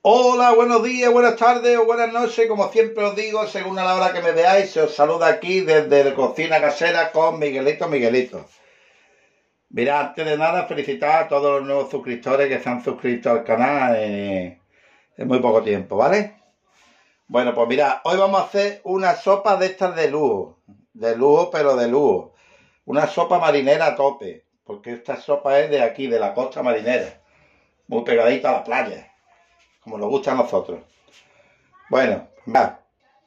Hola, buenos días, buenas tardes o buenas noches, como siempre os digo, según a la hora que me veáis, se os saluda aquí desde la cocina casera con Miguelito. Mira, antes de nada, felicitar a todos los nuevos suscriptores que se han suscrito al canal en muy poco tiempo, ¿vale? Bueno, pues mira, hoy vamos a hacer una sopa de estas de lujo, pero de lujo. Una sopa marinera a tope, porque esta sopa es de aquí, de la costa marinera, muy pegadita a la playa, como nos gusta a nosotros. Bueno, va.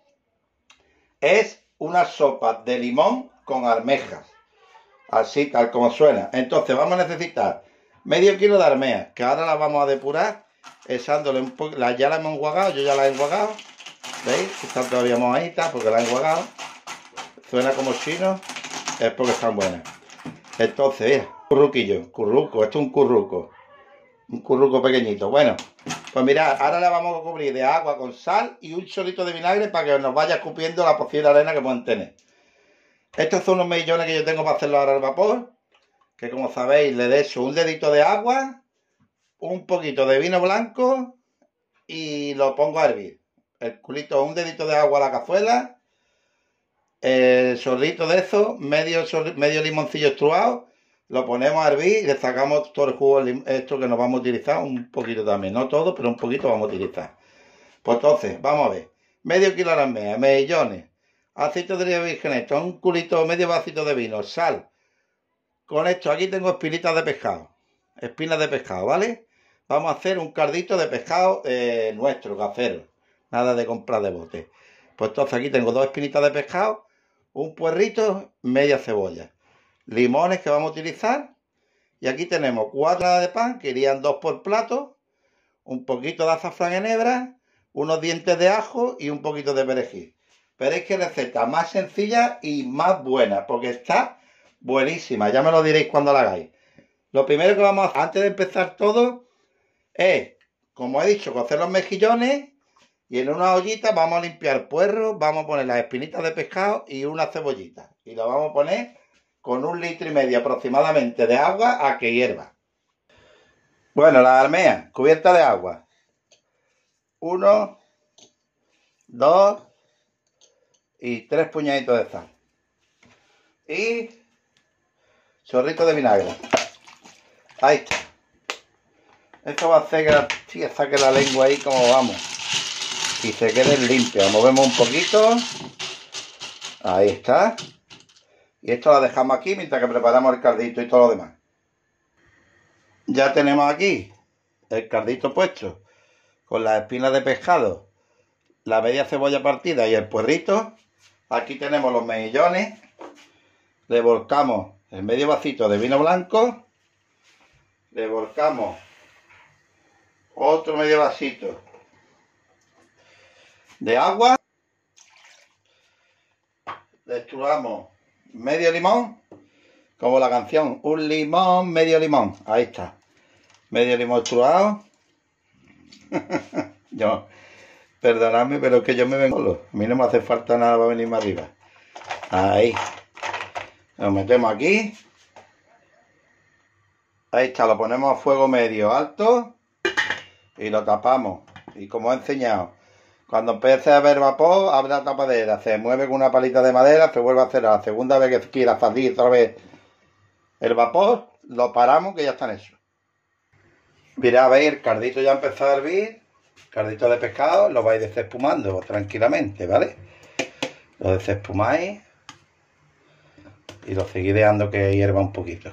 Es una sopa de limón con almejas, así tal como suena. Entonces vamos a necesitar medio kilo de almejas, que ahora las vamos a depurar, echándole un poco. Ya la hemos enjuagado, yo ya la he enjuagado. ¿Veis? Están todavía mojaditas porque la he enjuagado. Suena como chino, es porque están buenas. Entonces, mira, curruco, esto es un curruco pequeñito. Bueno, pues mirad, ahora la vamos a cubrir de agua con sal y un chorrito de vinagre para que nos vaya escupiendo la posible arena que pueden tener. Estos son unos mejillones que yo tengo para hacerlo ahora al vapor, que como sabéis le echo un dedito de agua, un poquito de vino blanco y lo pongo a hervir. El culito, un dedito de agua a la cazuela, el chorrito de eso, medio limoncillo estruado, lo ponemos a hervir y le sacamos todo el jugo, esto que nos vamos a utilizar, un poquito también, no todo, pero un poquito vamos a utilizar. Pues entonces, vamos a ver, medio kilo de almejas, mejillones, aceite de oliva virgen extra, un culito, medio vasito de vino, sal. Con esto aquí tengo espinas de pescado, ¿vale? Vamos a hacer un caldito de pescado nuestro, casero, nada de comprar de bote. Pues entonces aquí tengo dos espinitas de pescado, un puerrito, media cebolla, limones que vamos a utilizar, y aquí tenemos 4 de pan, que irían 2 por plato, un poquito de azafrán en hebra, unos dientes de ajo y un poquito de perejil. Veréis que receta más sencilla y más buena, porque está buenísima, ya me lo diréis cuando la hagáis. Lo primero que vamos a hacer, antes de empezar todo, es, como he dicho, cocer los mejillones, y en una ollita vamos a limpiar puerros, vamos a poner las espinitas de pescado y una cebollita. Y lo vamos a poner con 1,5 litros aproximadamente de agua a que hierva. Bueno, las almejas cubiertas de agua. 1, 2 y 3 puñaditos de sal. Y chorrito de vinagre. Ahí está. Esto va a hacer que saque la lengua ahí como vamos. Y se quede limpia. Movemos un poquito. Ahí está. Y esto lo dejamos aquí mientras que preparamos el caldito y todo lo demás. Ya tenemos aquí el caldito puesto con las espinas de pescado, la media cebolla partida y el puerrito. Aquí tenemos los mejillones. Le volcamos el medio vasito de vino blanco. Le volcamos otro medio vasito de agua. Le estruamos medio limón, como la canción, un limón, medio limón. Ahí está, medio limón estruado. Perdonadme, pero es que yo me vengo solo. A mí no me hace falta nada para venirme arriba. Ahí. Lo metemos aquí. Ahí está, lo ponemos a fuego medio alto y lo tapamos. Y como he enseñado, cuando empiece a haber vapor, abre la tapadera, se mueve con una palita de madera, se vuelve a hacer. A la segunda vez que quiera salir otra vez el vapor, lo paramos, que ya están hechos. Mirad, veis, el caldito ya ha empezado a hervir. Caldito de pescado, lo vais desespumando tranquilamente, ¿vale? Lo desespumáis y lo seguís dejando que hierva un poquito.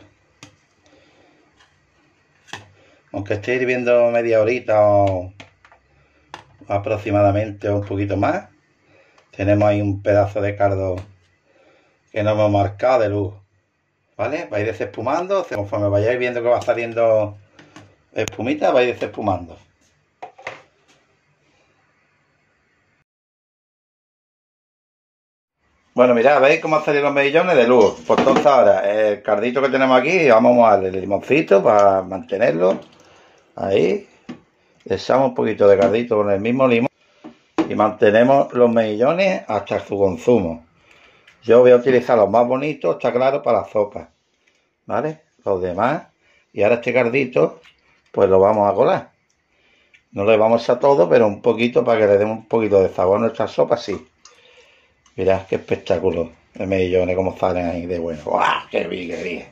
Aunque esté hirviendo media horita o aproximadamente o un poquito más, tenemos ahí un pedazo de caldo que no hemos marcado de luz, ¿vale? Vais desespumando, conforme vayáis viendo que va saliendo espumita, vais desespumando. Bueno, mirad, ¿veis cómo han salido los mejillones de luz? Pues entonces ahora, el caldito que tenemos aquí, vamos a darle el limoncito para mantenerlo. Ahí. Le echamos un poquito de caldito con el mismo limón y mantenemos los mejillones hasta su consumo. Yo voy a utilizar los más bonitos, está claro, para la sopa, ¿vale? Los demás. Y ahora este caldito, pues lo vamos a colar. No le vamos a todo, pero un poquito para que le demos un poquito de sabor a nuestra sopa, sí. Mirad qué espectáculo de mejillones, cómo salen ahí de bueno. ¡Guau! ¡Qué bien!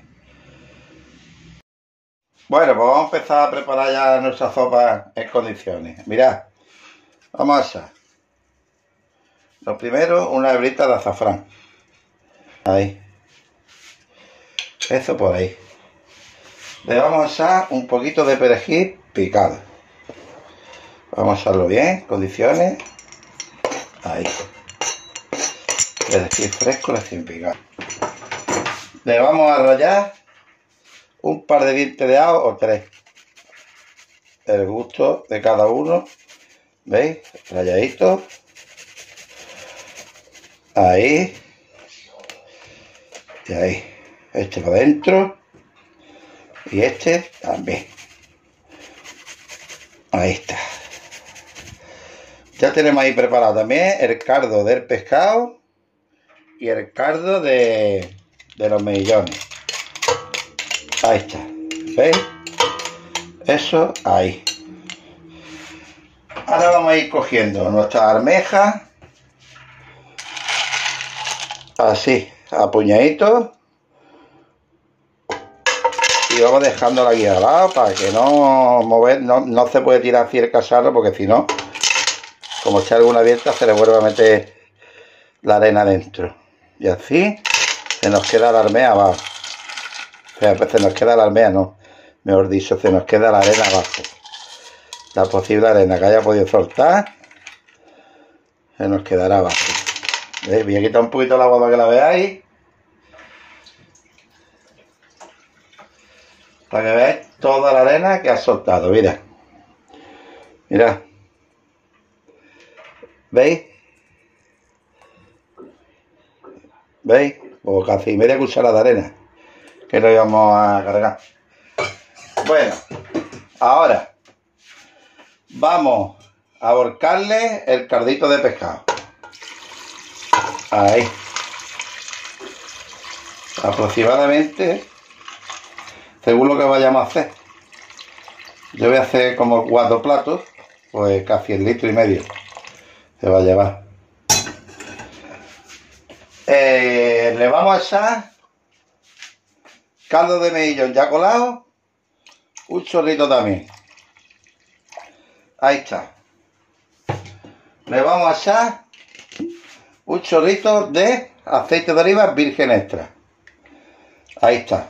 Bueno, pues vamos a empezar a preparar ya nuestra sopa en condiciones. Mirad, vamos a echar. Lo primero, una hebrita de azafrán. Ahí. Eso por ahí. Le vamos a echar un poquito de perejil picado. Vamos a echarlo bien, condiciones. Ahí. Perejil fresco, recién picado. Le vamos a rallar un par de dientes de ajo o 3. El gusto de cada uno. ¿Veis? Ralladito. Ahí. Y ahí. Este para adentro. Y este también. Ahí está. Ya tenemos ahí preparado también el caldo del pescado y el caldo de los mejillones. Ahí está. ¿Veis? Eso ahí. Ahora vamos a ir cogiendo nuestras almejas. Así, a puñaditos. Y vamos dejándola aquí al lado para que no se puede tirar así el cacharro, porque si no, como echa alguna abierta, se le vuelve a meter la arena dentro. Y así se nos queda la almeja abajo. O sea, pues se nos queda la almeja, no. Mejor dicho, se nos queda la arena abajo. La posible arena que haya podido soltar, se nos quedará abajo. ¿Veis? Voy a quitar un poquito el agua para que la veáis. Para que veáis toda la arena que ha soltado, mira. Mirad. ¿Veis? ¿Veis? O casi media cucharada de arena que lo íbamos a cargar. Bueno, ahora vamos a volcarle el caldito de pescado. Ahí. Aproximadamente, según lo que vayamos a hacer. Yo voy a hacer como 4 platos, pues casi 1,5 litros se va a llevar. Le vamos a echar caldo de mejillón ya colado, un chorrito también. Ahí está. Le vamos a echar un chorrito de aceite de oliva virgen extra. Ahí está.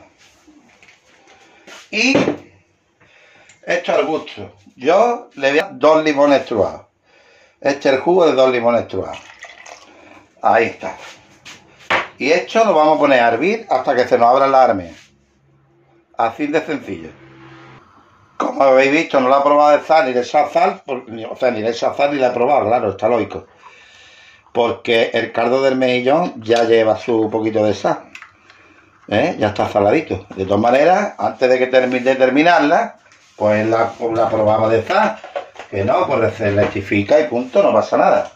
Y esto al gusto. Yo le voy a dar 2 limones truados. Este es el jugo de 2 limones truados. Ahí está. Y esto lo vamos a poner a hervir hasta que se nos abran las almejas. Así de sencillo. Como habéis visto, no la he probado de sal ni de echar sal. O sea, ni de echar sal ni la he probado, claro, está lógico. Porque el caldo del mejillón ya lleva su poquito de sal. Ya está saladito. De todas maneras, antes de que terminarla, pues la probamos de sal. Que no, pues se rectifica y punto, no pasa nada.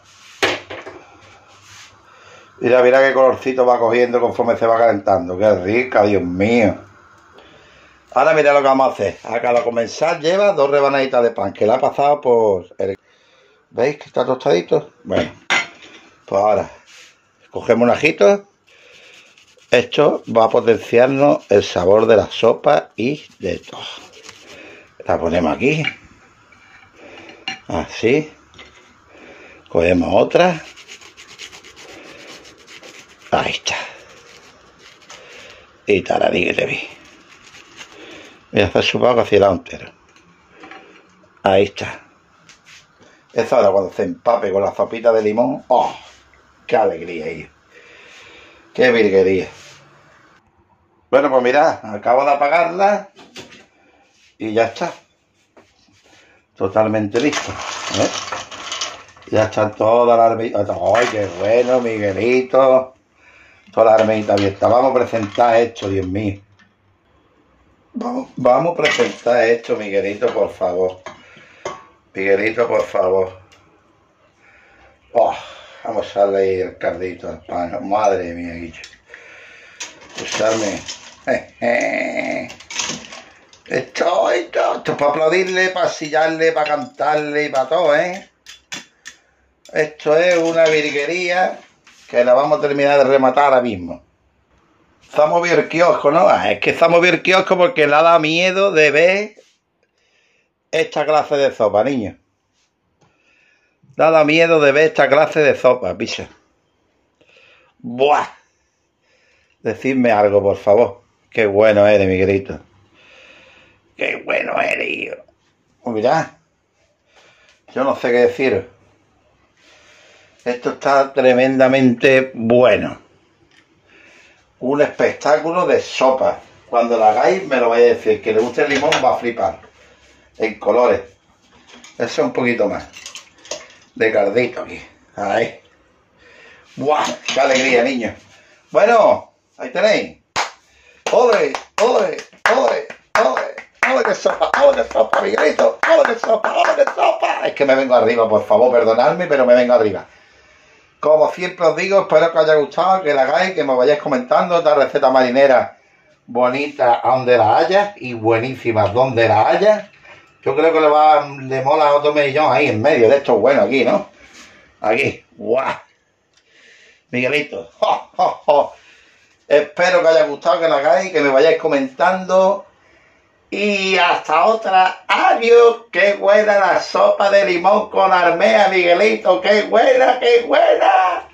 Mira qué colorcito va cogiendo conforme se va calentando. Qué rica, Dios mío. Ahora mira lo que vamos a hacer. A cada comensal lleva 2 rebanaditas de pan, que la ha pasado por el... ¿Veis que está tostadito? Bueno, pues ahora cogemos un ajito. Esto va a potenciarnos el sabor de la sopa y de todo. La ponemos aquí. Así. Cogemos otra. Ahí está. Y taradí que te vi. Voy a hacer su pago hacia el lado entero. Ahí está. Eso ahora cuando se empape con la sopita de limón. ¡Oh! ¡Qué alegría, hijo! ¡Qué virguería! Bueno, pues mirad, acabo de apagarla. Y ya está. Totalmente listo. Ya están todas las armejitas. ¡Ay, qué bueno, Miguelito! Todas las armejitas abiertas. Vamos a presentar esto, Dios mío. Vamos a presentar esto, Miguelito, por favor. Miguelito, por favor. Oh, vamos a echarle ahí el caldito al pan. Madre mía, Guillo. Usarme. Esto es para aplaudirle, para sillarle, para cantarle y para todo, ¿eh? Esto es una virguería que la vamos a terminar de rematar ahora mismo. Estamos bien el kiosco, ¿no? Es que estamos bien el kiosco porque le ha dado miedo de ver esta clase de sopa, niño. Le ha dado miedo de ver esta clase de sopa, picha. ¡Buah! Decidme algo, por favor. Qué bueno eres, Miguelito. Qué bueno eres, hijo. Mirad. Yo no sé qué deciros. Esto está tremendamente bueno. Un espectáculo de sopa. Cuando la hagáis me lo vais a decir. Que le guste el limón va a flipar. En colores. Eso un poquito más. De cardito aquí. Ahí. ¡Buah! ¡Qué alegría, niños! Bueno, ahí tenéis. ¡Ole! ¡Ole! ¡Ole! ¡Ole! ¡Ole que sopa! ¡Ole que sopa, Miguelito! ¡Ole que sopa! ¡Ole que sopa! Es que me vengo arriba, por favor, perdonadme, pero me vengo arriba. Como siempre os digo, espero que os haya gustado, que la hagáis, que me vayáis comentando esta receta marinera bonita donde la haya y buenísima donde la haya. Yo creo que le mola otro mellón ahí en medio de esto bueno aquí, ¿no? Aquí. ¡Guau! Miguelito. ¡Jo, jo, jo! Espero que os haya gustado, que la hagáis, que me vayáis comentando. Y hasta otra. Adiós. ¡Qué buena la sopa de limón con armea, Miguelito! ¡Qué buena, qué buena!